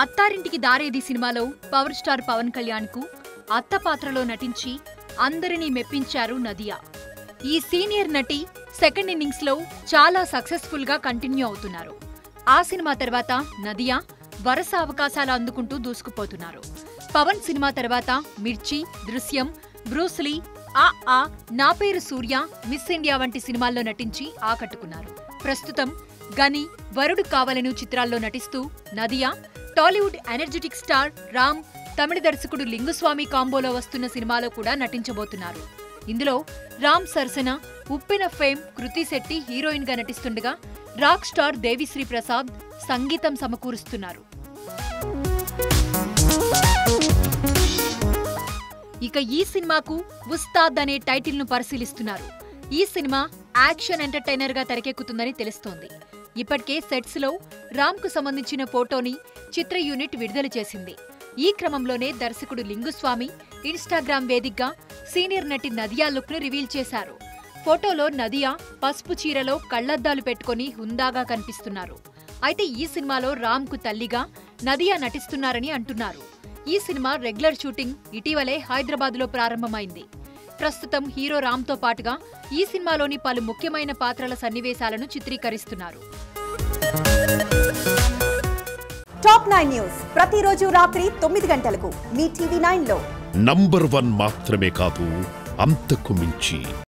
అత్తారింటికి దారేది సినిమాలో power star Pawan Kalyan కు అత్త పాత్రలో నటించి అందరినీ మెప్పించారు నదియా. ఈ సీనియర్ నటి సెకండ్ ఇన్నింగ్స్ లో చాలా సక్సెస్ఫుల్ గా కంటిన్యూ అవుతున్నారు. ఆ సినిమా తర్వాత నదియా వరుస అవకాశాలు అందుకుంటూ దూసుకుపోతున్నారు. పవన్ సినిమా తర్వాత మిర్చి, దృశ్యం, బ్రూస్లీ, ఆ నా పేరు సూర్య, మిస్ ఇండియా వంటి సినిమాల్లో నటించి ఆకట్టుకున్నారు. ప్రస్తుతం గని, వరుడు కావలను చిత్రాల్లో నటిస్తూ Nadiya Tollywood energetic star Ram, తమిళ దర్శకుడు లింగుస్వామి కాంబోలో వస్తున్న సినిమాలో కూడా నటించబోతున్నారు. ఇందులో రామ్ సరసన ఉప్పెన ఫేమ్ కృతి శెట్టి హీరోయిన్ గా నటిస్తుండగా రాక్ స్టార్ దేవిశ్రీ ప్రసాద్ సంగీతం సమకూరుస్తున్నారు. ఇక ఈ సినిమాకు ఉస్తాద్ అనే టైటిల్ ను పరిశీలిస్తున్నారు. ఈ సినిమా యాక్షన్ ఎంటర్టైనర్ గా తెరకెక్కుతుందని తెలుస్తోంది. ఇప్పటికే సెట్స్ లో రామ్ కు సంబంధించిన ఫోటోని చిత్ర యూనిట్ విడుదల చేసింది. ఈ క్రమంలోనే దర్శకుడు లింగుస్వామి ఇన్స్టాగ్రామ్ వేదికగా సీనియర్ నటి నదియా లుక్ ను రివీల్ చేశారు. ఫోటోలో నదియా పసుపు చీరలో కళ్లద్దాలు పెట్టుకుని హుందాగా కనిపిస్తున్నారు. అయితే ఈ సినిమాలో రామ్ కు తల్లిగా నదియా నటిస్తున్నారని అంటున్నారు. ఈ సినిమా రెగ్యులర్ షూటింగ్ ఇటీవలే హైదరాబాద్ లో ప్రారంభమైంది. ప్రస్తుతం హీరో రామ్ తో పాటుగా ఈ సినిమాలోని పలు ముఖ్యమైన పాత్రల సన్నివేశాలను చిత్రీకరిస్తున్నారు. టాప్ 9 న్యూస్ ప్రతిరోజు రాత్రి 9 గంటలకు మీ టీవీ 9 లో నంబర్ 1 మాత్రమే కాదు, అంతకు మించి